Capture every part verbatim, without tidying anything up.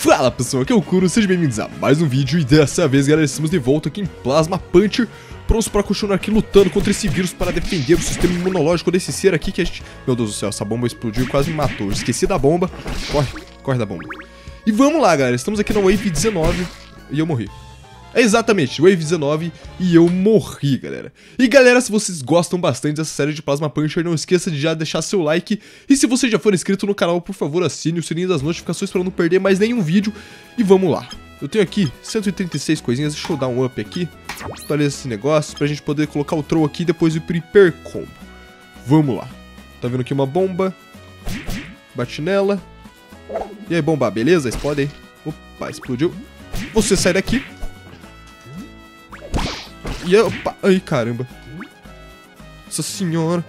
Fala pessoal, aqui é o Kuro, sejam bem-vindos a mais um vídeo. E dessa vez, galera, estamos de volta aqui em Plasma Puncher, prontos para continuar aqui lutando contra esse vírus para defender o sistema imunológico desse ser aqui que a gente... Meu Deus do céu, essa bomba explodiu e quase me matou. Eu esqueci da bomba. Corre, corre da bomba. E vamos lá, galera, estamos aqui na Wave dezenove e eu morri. É exatamente, Wave dezenove e eu morri, galera. E galera, se vocês gostam bastante dessa série de Plasma Puncher, não esqueça de já deixar seu like. E se você já for inscrito no canal, por favor, assine o sininho das notificações para não perder mais nenhum vídeo. E vamos lá. Eu tenho aqui cento e trinta e seis coisinhas, deixa eu dar um up aqui. Atualizar esse negócio pra gente poder colocar o Troll aqui e depois ir pro Hyper Combo. Vamos lá. Tá vendo aqui uma bomba. Bate nela. E aí, bomba, beleza? Explode aí. Opa, explodiu. Você sai daqui. E opa, ai caramba. Nossa senhora.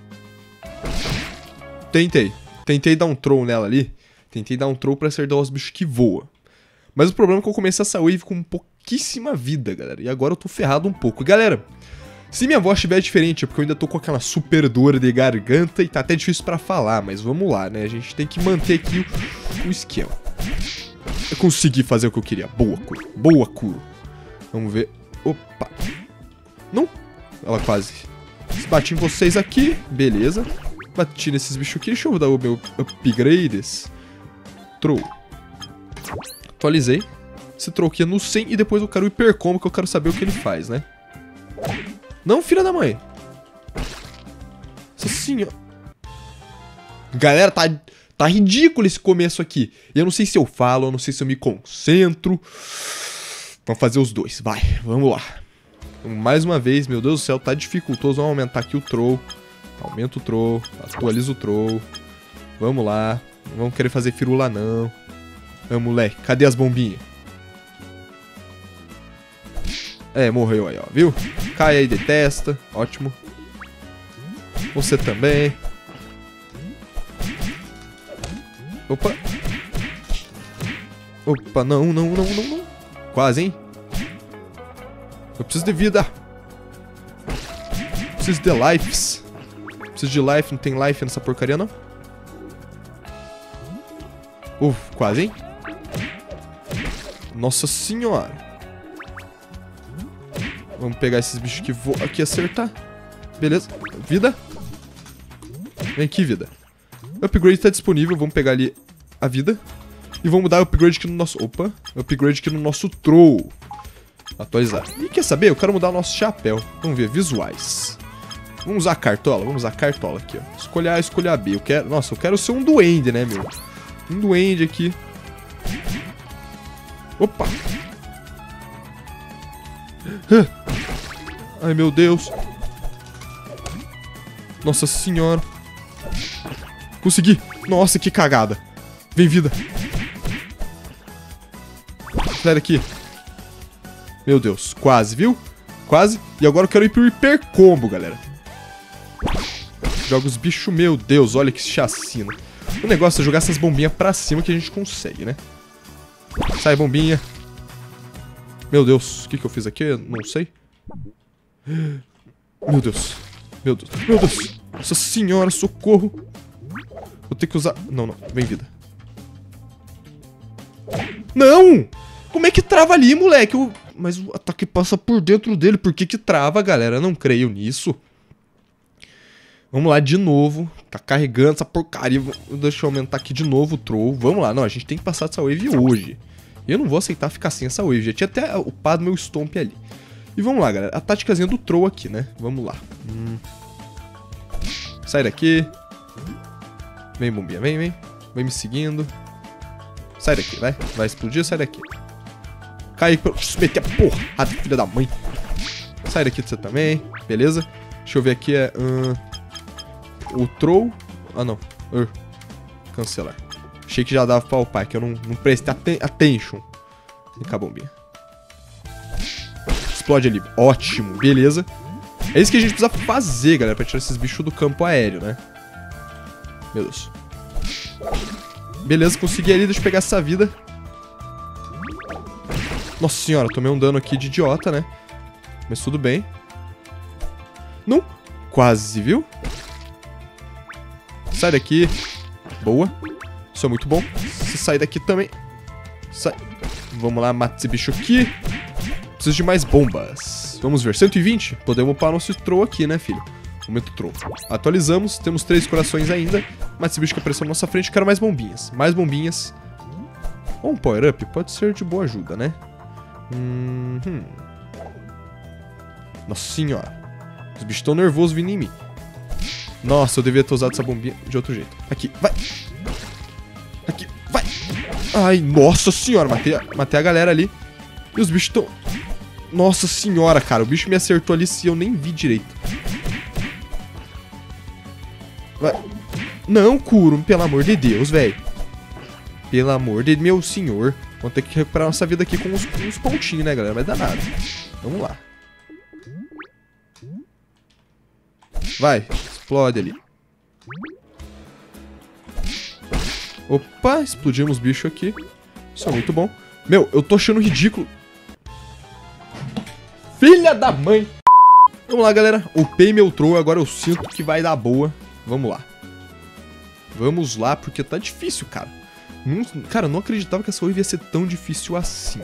Tentei. Tentei dar um troll nela ali. Tentei dar um troll pra acertar os bichos que voam. Mas o problema é que eu comecei essa wave com pouquíssima vida, galera. E agora eu tô ferrado um pouco. Galera, se minha voz estiver diferente é porque eu ainda tô com aquela super dor de garganta e tá até difícil pra falar. Mas vamos lá, né? A gente tem que manter aqui o, o esquema. Eu consegui fazer o que eu queria. Boa, Kuro. Boa, Kuro. Vamos ver. Opa. Não. Ela quase. Bati em vocês aqui. Beleza. Bati nesses bichos aqui. Deixa eu dar o meu upgrades. Troll. Atualizei. Esse troll aqui é no cem. E depois eu quero o Hyper Combo, que eu quero saber o que ele faz, né? Não, filha da mãe. Nossa senhora. Galera, tá, tá ridículo esse começo aqui. E eu não sei se eu falo, eu não sei se eu me concentro. Vamos fazer os dois, vai, vamos lá. Mais uma vez, meu Deus do céu, tá dificultoso. Vamos aumentar aqui o Troll. Aumenta o Troll, atualiza o Troll. Vamos lá, não vamos querer fazer firula não. É, moleque, cadê as bombinhas? É, morreu aí, ó, viu? Cai aí de testa, ótimo. Você também. Opa. Opa, não, não, não, não, não. Quase, hein? Eu preciso de vida. Preciso de lives. Preciso de life, não tem life nessa porcaria, não? Uf, quase, hein? Nossa senhora. Vamos pegar esses bichos que vou aqui acertar. Beleza. Vida. Vem aqui, vida. O upgrade tá disponível. Vamos pegar ali a vida. E vamos dar upgrade aqui no nosso... Opa. Upgrade aqui no nosso Troll. Atualizar. E quer saber? Eu quero mudar o nosso chapéu. Vamos ver. Visuais. Vamos usar a cartola? Vamos usar a cartola aqui, ó. Escolher A, escolher a B. Eu quero... Nossa, eu quero ser um duende, né, meu? Um duende aqui. Opa. Ai, meu Deus. Nossa senhora. Consegui. Nossa, que cagada. Vem, vida. Sai daqui. Meu Deus, quase, viu? Quase. E agora eu quero ir pro Hyper Combo, galera. Joga os bichos, meu Deus, olha que chacina. O negócio é jogar essas bombinhas pra cima que a gente consegue, né? Sai, bombinha. Meu Deus, o que que eu fiz aqui? Eu não sei. Meu Deus. Meu Deus. Meu Deus. Nossa senhora, socorro. Vou ter que usar... Não, não. Vem, vida. Não! Como é que trava ali, moleque? Eu... Mas o ataque passa por dentro dele. Por que que trava, galera? Eu não creio nisso. Vamos lá de novo. Tá carregando essa porcaria. Deixa eu aumentar aqui de novo o Troll. Vamos lá. Não, a gente tem que passar dessa wave hoje. Eu não vou aceitar ficar sem essa wave. Já tinha até upado meu Stomp ali. E vamos lá, galera. A táticazinha do Troll aqui, né? Vamos lá. Hum. Sai daqui. Vem, bombinha. Vem, vem. Vem me seguindo. Sai daqui, vai. Vai explodir, sai daqui. Cai pra meter a porrada, filha da mãe. Sai daqui você também. Beleza. Deixa eu ver aqui. É, hum, o Troll. Ah, não. Uh, cancelar. Achei que já dava pra upar, que eu não, não prestei aten attention. Vem cá, bombinha. Explode ali. Ótimo. Beleza. É isso que a gente precisa fazer, galera, pra tirar esses bichos do campo aéreo, né? Meu Deus. Beleza, consegui ali. Deixa eu pegar essa vida. Nossa senhora, tomei um dano aqui de idiota, né? Mas tudo bem. Não. Quase, viu? Sai daqui. Boa. Isso é muito bom. Se sair daqui também. Sai. Vamos lá, mata esse bicho aqui. Preciso de mais bombas. Vamos ver, cento e vinte? Podemos upar nosso troll aqui, né, filho? Aumenta o troll. Atualizamos, temos três corações ainda. Mas esse bicho que apareceu na nossa frente, quero mais bombinhas. Mais bombinhas. Ou um power-up, pode ser de boa ajuda, né? Uhum. Nossa senhora. Os bichos estão nervosos vindo em mim. Nossa, eu devia ter usado essa bombinha de outro jeito. Aqui, vai. Aqui, vai. Ai, nossa senhora. Matei a, matei a galera ali. E os bichos estão... Nossa senhora, cara. O bicho me acertou ali se eu nem vi direito. Vai. Não, Kuro. Pelo amor de Deus, velho. Pelo amor de meu senhor. Vamos ter que recuperar nossa vida aqui com uns, uns pontinhos, né, galera? Mas dá nada. Vamos lá. Vai. Explode ali. Opa, explodimos os bichos aqui. Isso é muito bom. Meu, eu tô achando ridículo. Filha da mãe. Vamos lá, galera. Upei meu troll, agora eu sinto que vai dar boa. Vamos lá. Vamos lá, porque tá difícil, cara. Não, cara, eu não acreditava que essa wave ia ser tão difícil assim.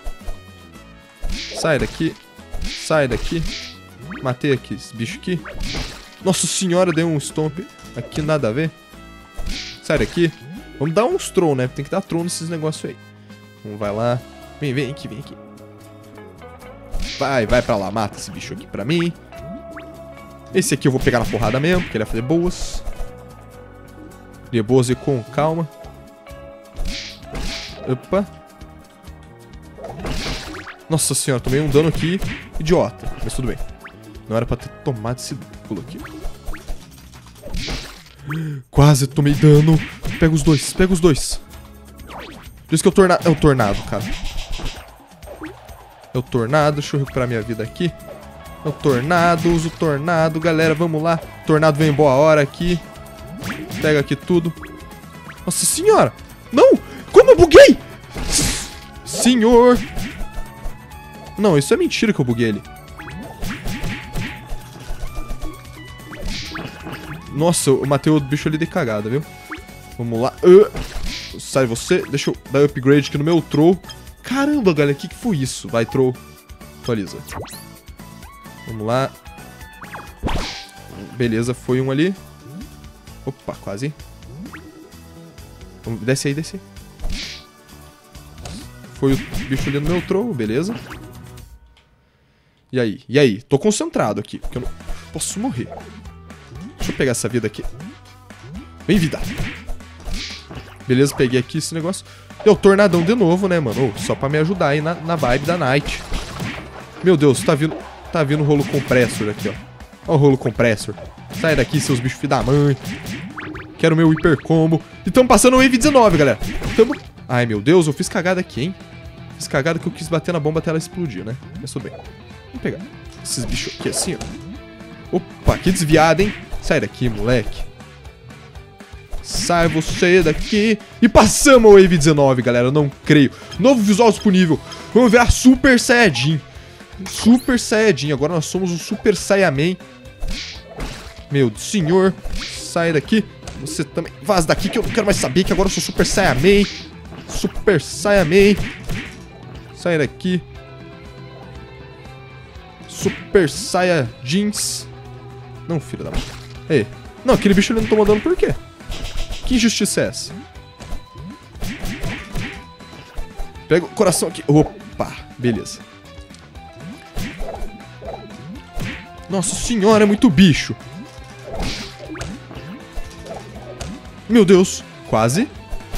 Sai daqui. Sai daqui. Matei aqui esse bicho aqui. Nossa senhora, deu um stomp. Aqui nada a ver. Sai daqui. Vamos dar uns troll, né? Tem que dar troll nesses negócios aí. Vamos, vai lá. Vem, vem aqui, vem aqui. Vai, vai pra lá. Mata esse bicho aqui pra mim. Esse aqui eu vou pegar na porrada mesmo, porque ele vai fazer boas. De boas e com calma. Opa. Nossa senhora, tomei um dano aqui. Idiota, mas tudo bem. Não era pra ter tomado esse pulo aqui. Quase tomei dano. Pega os dois, pega os dois. Por isso que é o tornado. É o tornado, cara. É o tornado. Deixa eu recuperar minha vida aqui. É o tornado, uso o tornado. Galera, vamos lá. O tornado vem em boa hora aqui. Pega aqui tudo. Nossa senhora. Não! Como eu buguei? Senhor. Não, isso é mentira que eu buguei ele. Nossa, eu matei o bicho ali de cagada, viu? Vamos lá. Uh, sai você. Deixa eu dar upgrade aqui no meu troll. Caramba, galera. O que, que foi isso? Vai, troll. Atualiza. Vamos lá. Beleza, foi um ali. Opa, quase. Vamos, desce aí, desce aí. Foi o bicho ali no meu troll, beleza. E aí? E aí? Tô concentrado aqui, porque eu não posso morrer. Deixa eu pegar essa vida aqui. Vem, vida. Beleza, peguei aqui esse negócio. E o tornadão de novo, né, mano? Oh, só pra me ajudar aí na, na vibe da night. Meu Deus, tá vindo... Tá vindo o rolo compressor aqui, ó. Ó o rolo compressor. Sai daqui, seus bichos filho da mãe. Quero meu hiper combo. E tamo passando o wave dezenove, galera. Tamo... Ai, meu Deus, eu fiz cagada aqui, hein? Fiz cagada que eu quis bater na bomba até ela explodir, né? Mas tudo bem. Vamos pegar esses bichos aqui assim, ó. Opa, que desviada, hein? Sai daqui, moleque. Sai você daqui. E passamos o wave dezenove, galera. Eu não creio. Novo visual disponível. Vamos ver a Super Saiyajin. Super Saiyajin. Agora nós somos o Super Saiyaman. Meu senhor. Sai daqui. Você também. Vaza daqui que eu não quero mais saber que agora eu sou Super Saiyaman. Super Saiyaman. Sai daqui. Super Saiyajins. Não, filho da mãe. Ei. Não, aquele bicho ele não tomou dano por quê? Que injustiça é essa? Pega o coração aqui. Opa, beleza. Nossa senhora, é muito bicho. Meu Deus, quase.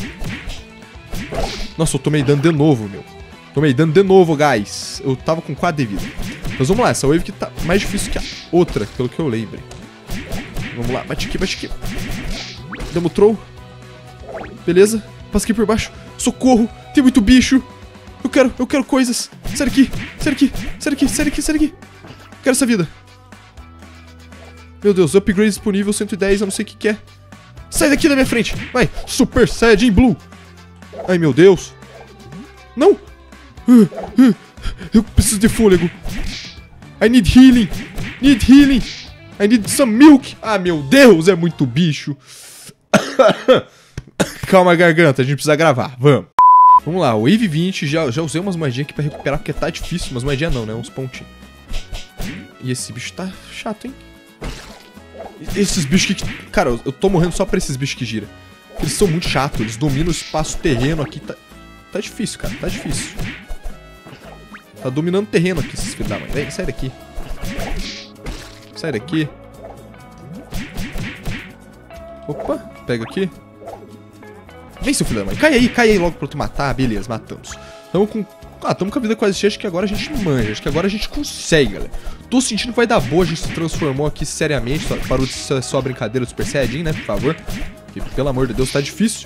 Nossa, eu tomei dano de novo, meu. Tomei dano de novo, guys. Eu tava com quatro de vida. Mas vamos lá, essa wave que tá mais difícil que a outra, pelo que eu lembre. Vamos lá, bate aqui, bate aqui. Damos troll. Beleza, passa aqui por baixo. Socorro, tem muito bicho. Eu quero, eu quero coisas. Sai daqui, sai daqui, sai daqui, sai daqui, sai daqui. Quero essa vida. Meu Deus, upgrade disponível cento e dez, eu não sei o que que é. Sai daqui da minha frente, vai. Super Saiyajin Blue. Ai, meu Deus. Não. Eu preciso de fôlego. I need healing. Need healing. I need some milk. Ah, meu Deus, é muito bicho. Calma, garganta, a gente precisa gravar. Vamos. Vamos lá, Wave vinte, já, já usei umas moedinhas aqui pra recuperar, porque tá difícil. Umas moedinhas não, né? Uns pontinhos. E esse bicho tá chato, hein? Esses bichos que... Cara, eu tô morrendo só pra esses bichos que giram. Eles são muito chatos, eles dominam o espaço terreno aqui. Tá, tá difícil, cara, tá difícil. Tá dominando o terreno aqui, esses filhos da mãe. Vem, sai daqui. Sai daqui. Opa, pega aqui. Vem, seu filho da mãe. Cai aí, cai aí logo pra tu matar. Beleza, matamos. Tamo com... Ah, tamo com a vida quase cheia. Acho que agora a gente manja. Acho que agora a gente consegue, galera. Tô sentindo que vai dar boa. A gente se transformou aqui seriamente. Parou de ser só brincadeira do Super Saiyajin, né? Por favor. Porque, pelo amor de Deus, tá difícil.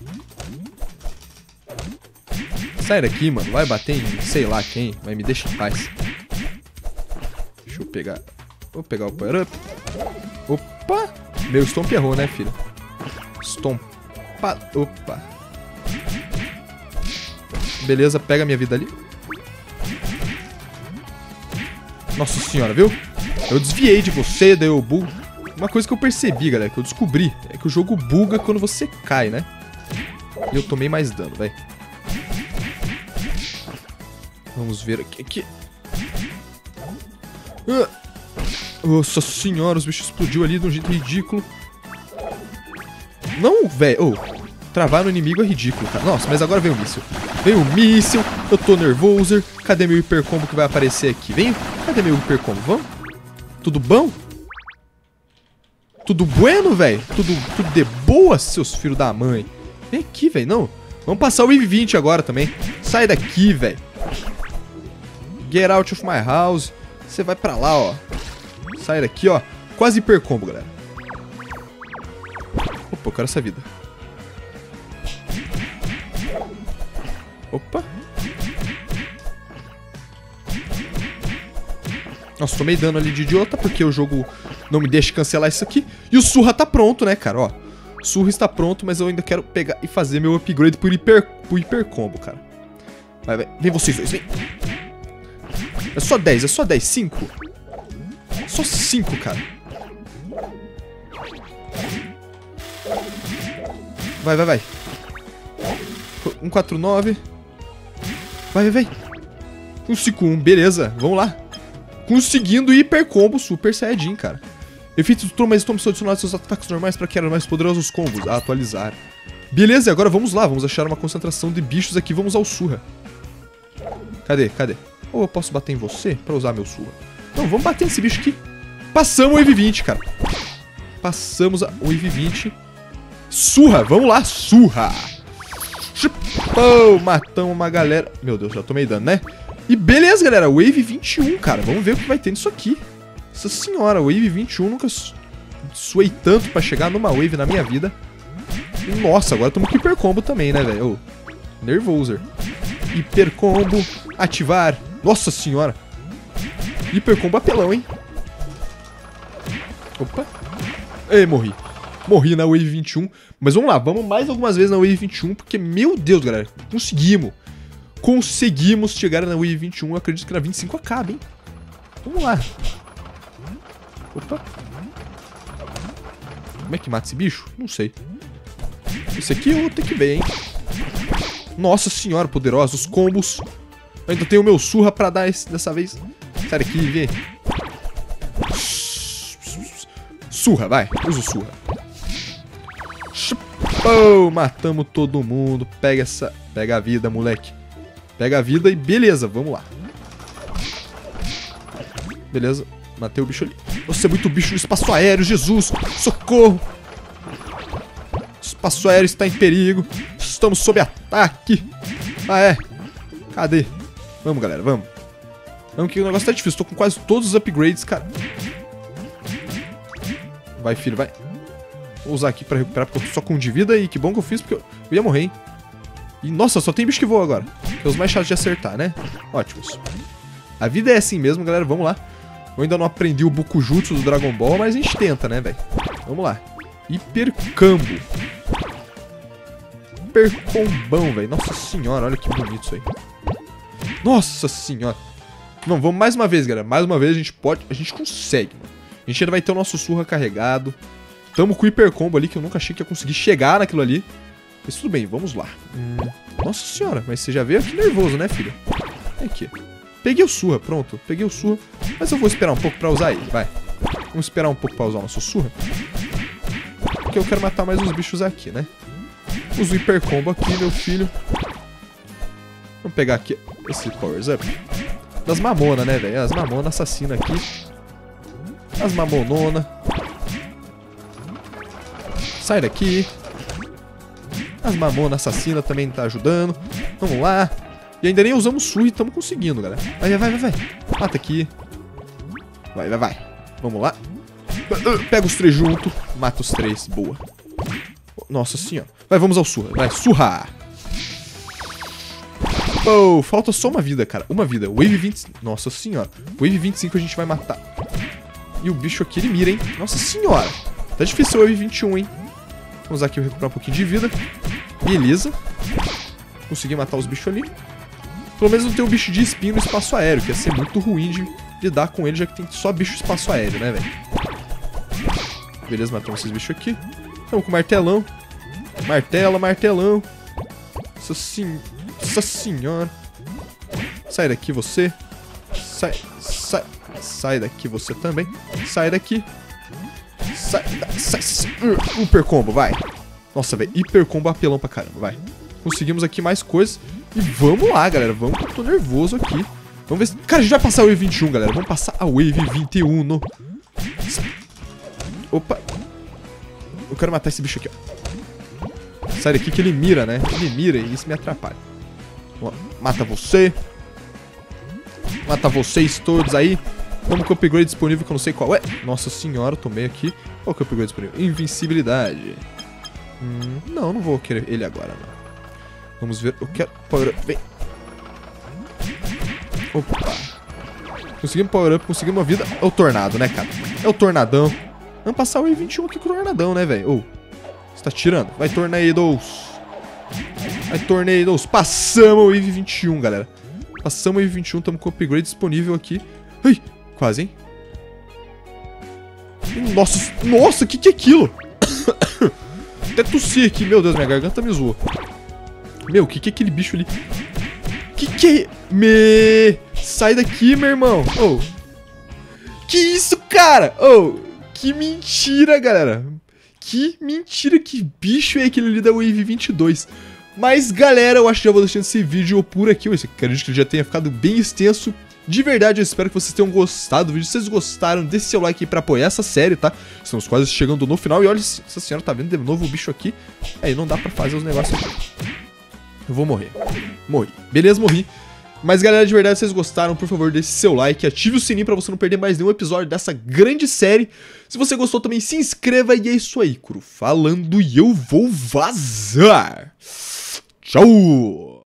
Sai daqui, mano. Vai bater em sei lá quem. Mas me deixa em paz. Deixa eu pegar. Vou pegar o power up. Opa! Meu Stomp errou, né, filho? Stomp. Opa. Beleza, pega a minha vida ali. Nossa senhora, viu? Eu desviei de você, daí eu bugo. Uma coisa que eu percebi, galera, que eu descobri, é que o jogo buga quando você cai, né? E eu tomei mais dano, vai. Vamos ver aqui. aqui. Ah. Nossa senhora, os bichos explodiu ali de um jeito ridículo. Não, velho. Oh, travar no inimigo é ridículo, cara. Nossa, mas agora vem o míssil. Vem o míssil. Eu tô nervoso. Cadê meu hipercombo que vai aparecer aqui? Vem. Cadê meu hipercombo? Vamos? Tudo bom? Tudo bueno, velho? Tudo, tudo de boa, seus filhos da mãe? Vem aqui, velho. Não. Vamos passar o Wave vinte agora também. Sai daqui, velho. Get out of my house. Você vai pra lá, ó. Sai daqui, ó. Quase hipercombo, galera. Opa, eu quero essa vida. Opa. Nossa, tomei dano ali de idiota, porque o jogo não me deixa cancelar isso aqui. E o Surra tá pronto, né, cara, ó. O Surra está pronto, mas eu ainda quero pegar e fazer meu upgrade por hiper, por hiper combo, cara. Vai, vai. Vem vocês dois, vem. É só dez, é só dez. cinco. Só cinco, cara. Vai, vai, vai. um quatro nove. Vai, vai, vai. um cinco um, beleza. Vamos lá. Conseguindo hiper combo Super Saiyajin, cara. Efeitos do turno mais estão adicionados seus ataques normais para criar mais poderosos combos. A atualizar. Beleza, e agora vamos lá. Vamos achar uma concentração de bichos aqui. Vamos ao Surra. Cadê? Cadê? Ou eu posso bater em você pra usar meu Surra? Não, vamos bater nesse bicho aqui. Passamos o Wave vinte, cara. Passamos a Wave vinte. Surra, vamos lá, Surra. Oh, matamos uma galera. Meu Deus, já tomei dano, né? E beleza, galera, Wave vinte e um, cara. Vamos ver o que vai ter nisso aqui. Nossa senhora, Wave vinte e um, nunca suei tanto pra chegar numa Wave na minha vida. E, nossa, agora estamos com Hiper Combo também, né, velho? Oh, nervoso. Hiper Combo, ativar. Nossa senhora. Hiper Combo apelão, hein? Opa. Ei, morri. Morri na Wave vinte e um. Mas vamos lá, vamos mais algumas vezes na Wave vinte e um, porque, meu Deus, galera, conseguimos. Conseguimos chegar na Wave vinte e um. Eu acredito que na vinte e cinco acaba, hein? Vamos lá. Opa. Como é que mata esse bicho? Não sei. Esse aqui eu vou ter que ver, hein? Nossa senhora, poderosa. Os combos. Eu ainda tenho o meu Surra pra dar esse, dessa vez. Sai daqui, vê. Surra, vai. Usa o Surra. Oh, matamos todo mundo. Pega essa... Pega a vida, moleque. Pega a vida e beleza, vamos lá. Beleza, matei o bicho ali. Nossa, é muito bicho no espaço aéreo, Jesus. Socorro. O espaço aéreo está em perigo. Estamos sob ataque. Ah, é. Cadê? Vamos, galera, vamos. Vamos que o negócio tá difícil. Tô com quase todos os upgrades, cara. Vai, filho, vai. Vou usar aqui pra recuperar, porque eu tô só com um de vida. E que bom que eu fiz, porque eu, eu ia morrer, hein. E, nossa, só tem bicho que voa agora. É os mais chatos de acertar, né? Ótimos. A vida é assim mesmo, galera. Vamos lá. Eu ainda não aprendi o Bukujutsu do Dragon Ball, mas a gente tenta, né, velho? Vamos lá. Hipercambo. Hipercombão, velho. Nossa senhora, olha que bonito isso aí. Nossa senhora. Não, vamos mais uma vez, galera. Mais uma vez a gente pode... A gente consegue, mano. A gente ainda vai ter o nosso Surra carregado. Tamo com o hipercombo ali, que eu nunca achei que ia conseguir chegar naquilo ali. Mas tudo bem, vamos lá. Hum. Nossa senhora, mas você já veio aqui nervoso, né, filho? Vem aqui. Peguei o surra, pronto. Peguei o surra. Mas eu vou esperar um pouco pra usar ele, vai. Vamos esperar um pouco pra usar o nosso surra. Porque eu quero matar mais uns bichos aqui, né? Uso o hiper combo aqui, meu filho. Vamos pegar aqui esse powers up. Das mamonas, né, velho? As mamonas assassinas aqui. As mamonona. Sai daqui. As mamonas assassinas também tá ajudando. Vamos lá. E ainda nem usamos surra e estamos conseguindo, galera. Vai, vai, vai, vai. Mata aqui. Vai, vai, vai. Vamos lá. Pega os três junto. Mata os três. Boa. Nossa senhora. Vai, vamos ao surra. Vai, surra. Oh, falta só uma vida, cara. Uma vida. Wave vinte... Nossa senhora. Wave vinte e cinco a gente vai matar. E o bicho aqui, ele mira, hein? Nossa senhora. Tá difícil o Wave vinte e um, hein? Vamos aqui recuperar um pouquinho de vida. Beleza. Consegui matar os bichos ali. Pelo menos não tem um bicho de espinho no espaço aéreo, que ia ser muito ruim de lidar com ele, já que tem só bicho espaço aéreo, né, velho? Beleza, matamos esses bichos aqui. Vamos com o martelão. Martela, martelão. Nossa, sen... Nossa senhora. Sai daqui, você. Sai, sai. Sai daqui, você também. Sai daqui. Sai, sai, sai. Uh, hiper combo, vai. Nossa, velho, hiper combo apelão pra caramba, vai. Conseguimos aqui mais coisas. E vamos lá, galera. Vamos que eu tô nervoso aqui. Vamos ver se... Cara, a gente vai passar a Wave vinte e um, galera. Vamos passar a Wave vinte e um. No... Opa. Eu quero matar esse bicho aqui, ó. Sai daqui que ele mira, né? Ele mira e isso me atrapalha. Mata você. Mata vocês todos aí. Vamos com o upgrade disponível que eu não sei qual é. Nossa senhora, eu tomei aqui. Qual que é o upgrade disponível? Invencibilidade. Hum, não, não vou querer ele agora, não. Vamos ver. Eu quero power up. Vem. Opa. Conseguimos power up, conseguimos uma vida. É o tornado, né, cara? É o tornadão. Vamos passar o Wave vinte e um aqui com o tornadão, né, velho? Ô, você tá tirando? Vai, tornados. Vai, tornados. Passamos o Wave vinte e um, galera. Passamos o Wave vinte e um, estamos com o upgrade disponível aqui. Ai, quase, hein? Nossa, nossa, o que que é aquilo? Até tossi aqui, meu Deus, minha garganta me zoou. Meu, o que que é aquele bicho ali? Que que é? Me... Sai daqui, meu irmão. Oh. Que isso, cara? Oh, que mentira, galera. Que mentira, que bicho é aquele ali da Wave vinte e dois. Mas, galera, eu acho que já vou deixando esse vídeo por aqui. Eu acredito que ele já tenha ficado bem extenso. De verdade, eu espero que vocês tenham gostado do vídeo. Se vocês gostaram, deixe seu like aí pra apoiar essa série, tá? Estamos quase chegando no final. E olha, essa senhora tá vendo de novo o bicho aqui. Aí, não dá pra fazer os negócios aqui. Eu vou morrer. Morri. Beleza, morri. Mas, galera, de verdade, se vocês gostaram, por favor, deixe seu like, ative o sininho pra você não perder mais nenhum episódio dessa grande série. Se você gostou também, se inscreva e é isso aí, Curu. Falando e eu vou vazar. Tchau!